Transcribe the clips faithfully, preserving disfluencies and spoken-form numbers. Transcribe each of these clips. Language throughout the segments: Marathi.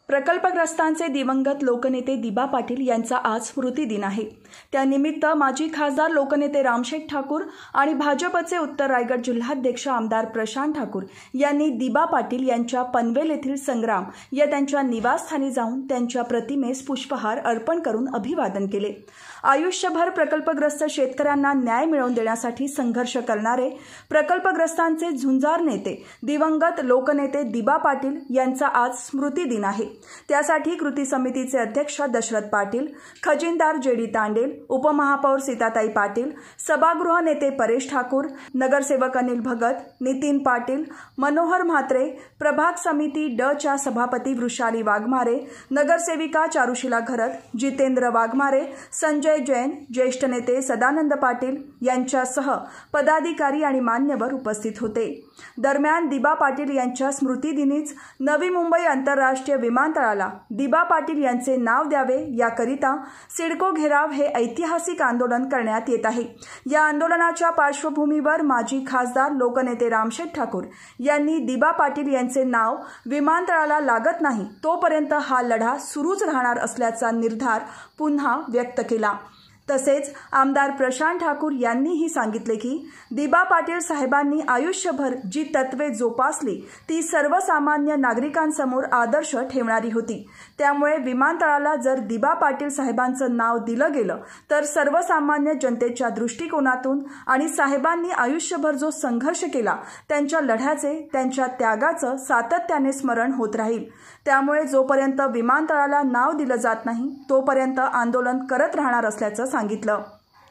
प्रकल्पग्रस्तांचे दिवंगत लोकनेते दिबा पाटील यांचा आज स्मृती दिन आहे। त्यानिमित्त माजी खासदार लोकनेते रामशेठ ठाकूर आणि भाजपचे उत्तर रायगड जिल्हाध्यक्ष आमदार प्रशांत ठाकूर यांनी दिबा पाटील यांच्या पनवेल येथील संग्राम या त्यांच्या निवासस्थानी जाऊन त्यांच्या प्रतिमेस पुष्पहार अर्पण करून अभिवादन केले। आयुष्यभर प्रकल्पग्रस्त शेतकऱ्यांना न्याय मिळवून देण्यासाठी संघर्ष करणारे प्रकल्पग्रस्तांचे झुंजार नेते दिवंगत लोकनेते दिबा पाटील यांचा आज स्मृती दिन आहे। त्यासाठी कृती समितीचे अध्यक्ष दशरथ पाटील, खजिनदार जेडी तांडेल, उपमहापौर सीताताई पाटील, सभागृह नेते परेश ठाकूर, नगरसेवक अनिल भगत, नितीन पाटील, मनोहर म्हात्रे, प्रभाग समिती ड च्या सभापती वृषाली वाघमारे, नगरसेविका चारुशिला घरत, जितेंद्र वाघमारे, संजय जैन, ज्येष्ठ नेते सदानंद पाटील यांच्यासह पदाधिकारी आणि मान्यवर उपस्थित होते। दरम्यान दिबा पाटील यांच्या स्मृतिदिनीच नवी मुंबई आंतरराष्ट्रीय विमानतळाला दिबा पाटील यांचे नाव द्यावे याकरिता सिडको घेराव हे ऐतिहासिक आंदोलन करण्यात येत आहे। या आंदोलनाच्या पार्श्वभूमीवर माजी खासदार लोकनेते रामशेठ ठाकूर यांनी दिबा पाटील यांचे नाव विमानतळाला लागत नाही तोपर्यंत हा लढा सुरूच राहणार असल्याचा निर्धार पुन्हा व्यक्त केला। तसेच आमदार प्रशांत ठाकूर यांनीही सांगितले की दिबा पाटील साहेबांनी आयुष्यभर जी तत्वे जोपासली ती सर्वसामान्य नागरिकांसमोर आदर्श ठेवणारी होती। त्यामुळे विमानतळाला जर दिबा पाटील साहेबांचं नाव दिलं गेलं तर सर्वसामान्य जनतेच्या दृष्टिकोनातून आणि साहेबांनी आयुष्यभर जो संघर्ष केला त्यांच्या लढ्याचे, त्यांच्या त्यागाचं सातत्याने स्मरण होत राहील। त्यामुळे जोपर्यंत विमानतळाला नाव दिलं जात नाही तोपर्यंत आंदोलन करत राहणार असल्याचं सांगितलं।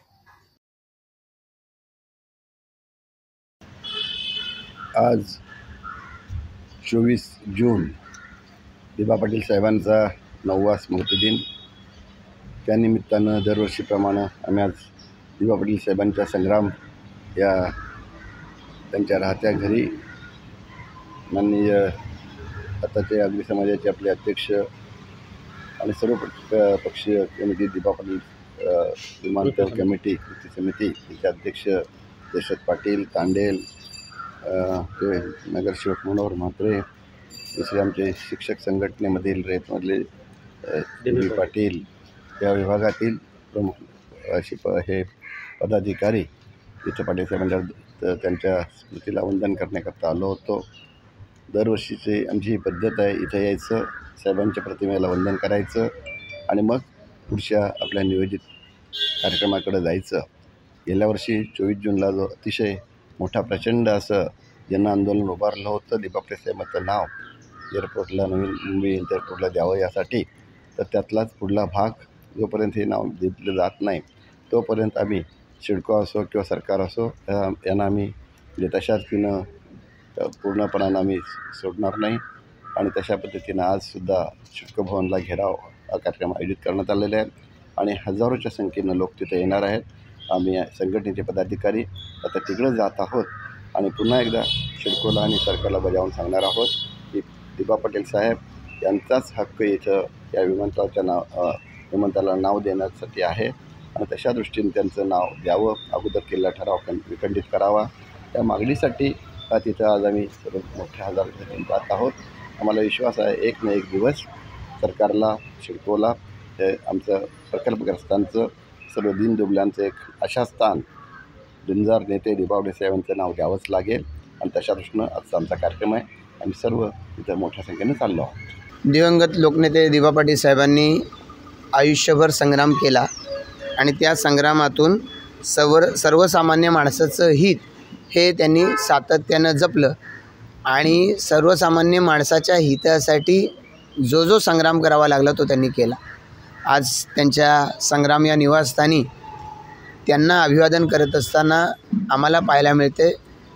आज चोवीस जून दिबा पाटील साहेबांचा नववा स्मृतिदिन। त्यानिमित्तानं दरवर्षीप्रमाणे आम्ही आज दिबा पाटील साहेबांच्या संग्राम या त्यांच्या राहत्या घरी माननीय आताचे अग्नि समाजाचे आपले अध्यक्ष आणि सर्व पक्षीय कमिटी दिबा पाटील विमानतळ कमिटी कृती समिती तिचे अध्यक्ष दशरथ पाटील, तांडेल, ते नगरसेवक मनोहर म्हात्रे, दुसरे आमचे शिक्षक संघटनेमधील रेतमधले डी पाटील, या विभागातील प्रमुख अशी प हे पदाधिकारी इथं पाटील साहेबांच्या त्यांच्या स्मृतीला वंदन करण्याकरता आलो होतो। दरवर्षीची आमची ही पद्धत आहे, इथं यायचं, साहेबांच्या प्रतिमेला वंदन करायचं आणि मग पुढच्या आपल्या नियोजित कार्यक्रमाकडे जायचं। गेल्या वर्षी चोवीस जूनला जो अतिशय मोठा प्रचंड असं जन आंदोलन उभारलं होतं दिबा पाटील साहेबांचं नाव एअरपोर्टला, नवीन मुंबई एअरपोर्टला द्यावं यासाठी, तर त्यातलाच पुढला भाग जोपर्यंत हे नाव दिलं जात नाही तोपर्यंत आम्ही सिडको असो किंवा सरकार असो यांना आम्ही म्हणजे तशाच तिनं पूर्णपणानं आम्ही सोडणार नाही। आणि तशा पद्धतीनं आजसुद्धा सिडको भवनला घेराव हा कार्यक्रम आयोजित करण्यात आलेला आहे आणि हजारोच्या संख्येनं लोक तिथे येणार आहेत। आम्ही संघटनेचे पदाधिकारी आता तिकडं जात आहोत आणि पुन्हा एकदा सिडकोला आणि सरकारला बजावून सांगणार आहोत की दिबा पाटील साहेब यांचाच हक्क इथं या विमानतळाच्या नाव विमानतळाला नाव देण्यासाठी आहे आणि तशा दृष्टीने त्यांचं नाव द्यावं, अगोदर केलेला ठराव विखंडित करावा, त्या मागणीसाठी तिथं आज आम्ही सर्व मोठ्या हजाराच्या जात आहोत। आम्हाला विश्वास आहे एक ना एक दिवस सरकारला, सिडकोला हे आमचं प्रकल्पग्रस्तांचं सर्व दीनदुबल्यांचं एक आशास्थान झुंजार नेते दिबा पाटील साहेबांचं नाव द्यावंच लागेल आणि तशा दृष्टीनं आजचा आमचा कार्यक्रम आहे। आम्ही सर्व इथं मोठ्या संख्येने चाललो आहोत। दिवंगत लोकनेते दिबा पाटील साहेबांनी आयुष्यभर संग्राम केला आणि त्या संग्रामातून सर्व सर्वसामान्य माणसाचं हित हे त्यांनी सातत्यानं जपलं आणि सर्वसामान्य माणसाच्या हितासाठी जो जो संग्राम करावा लागला तो त्यांनी केला। आज त्यांच्या संग्राम या निवासस्थानी त्यांना अभिवादन करत असताना आम्हाला पाहायला मिळते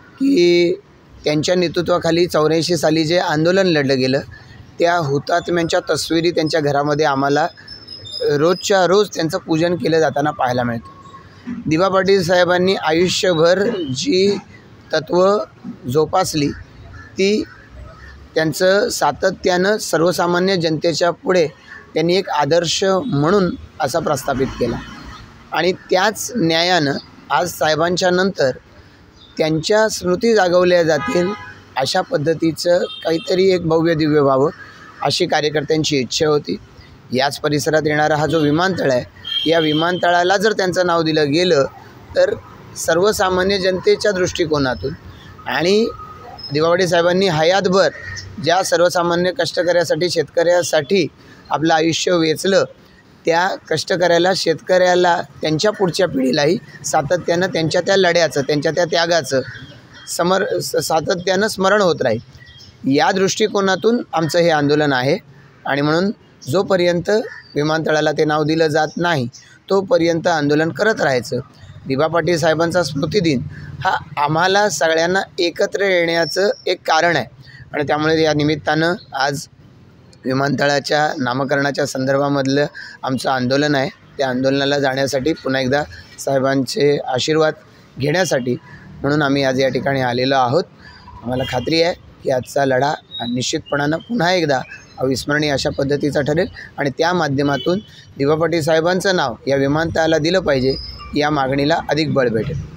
की त्यांच्या नेतृत्वाखाली चौऱ्याऐंशी साली जे आंदोलन लढलं गेलं त्या हुतात्म्यांच्या तस्विरी त्यांच्या घरामध्ये आम्हाला रोजच्या रोज त्यांचं पूजन केलं जाताना पाहायला मिळतं। दिबा पाटील साहेबांनी आयुष्यभर जी तत्व जोपासली ती त्यांचं सातत्यानं सर्वसामान्य जनतेच्या पुढे त्यांनी एक आदर्श म्हणून असा प्रस्थापित केला आणि त्याच न्यायानं आज साहेबांच्या नंतर त्यांच्या स्मृती जागवल्या जातील अशा पद्धतीचं काहीतरी एक भव्य दिव्य व्हावं अशी कार्यकर्त्यांची इच्छा होती। याच परिसरात येणारा हा जो विमानतळ आहे, या विमानतळाला जर त्यांचं नाव दिलं गेलं तर सर्वसामान्य जनतेच्या दृष्टिकोनातून आणि दिवा पाटील साहेबांनी हयातभर ज्या सर्वसामान्य कष्टकऱ्यासाठी शेतकऱ्यासाठी आपलं आयुष्य वेचलं, त्या कष्टकऱ्याला शेतकऱ्याला त्यांच्या पुढच्या पिढीलाही सातत्यानं त्यांच्या त्या लढ्याचं त्यांच्या त्या त्यागाचं समर सातत्यानं स्मरण होत राहील। या दृष्टिकोनातून आमचं हे आंदोलन आहे आणि म्हणून जोपर्यंत विमानतळाला ते नाव दिलं जात नाही तोपर्यंत आंदोलन करत राहायचं। दिवा पाटील साहेबांचा स्मृतिदिन हा आम्हाला सगळ्यांना एकत्र येण्याचं एक कारण आहे आणि त्यामुळे या निमित्तानं आज विमानतळाच्या नामकरणाच्या संदर्भामधलं आमचं आंदोलन आहे। त्या आंदोलनाला जाण्यासाठी पुन्हा एकदा साहेबांचे आशीर्वाद घेण्यासाठी म्हणून आम्ही आज या ठिकाणी आलेलो आहोत। आम्हाला खात्री आहे की आजचा लढा निश्चितपणानं पुन्हा एकदा अविस्मरणीय अशा पद्धतीचा ठरेल आणि त्या माध्यमातून दिवा पाटील साहेबांचं नाव या विमानतळाला दिलं पाहिजे, या मागणीला अधिक बळ भेटेल।